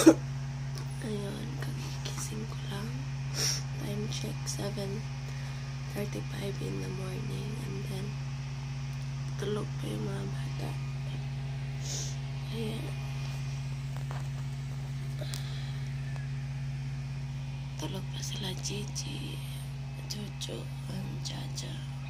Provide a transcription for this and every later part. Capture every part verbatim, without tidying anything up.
Ayun, kagising ko lang. Time check, seven thirty-five in the morning. And then, tulog pa yung mga bata. Ayan. Tulog pa sila Gigi, Jojo, and Jaja.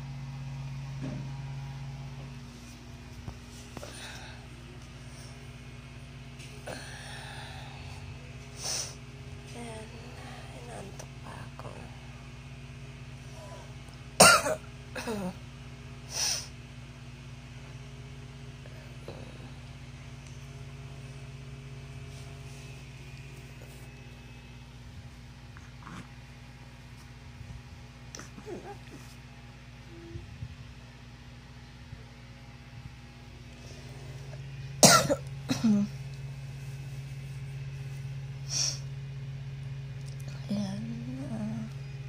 Ayan, inantok pa ako. Ayan. Uh,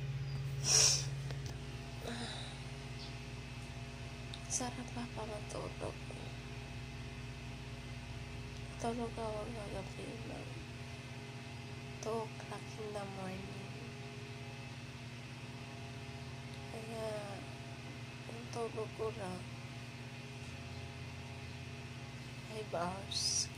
sarap pa pa matulog. Tulog ako kagabi ng two o'clock in the morning. Kaya yung tulog ko lang five hours.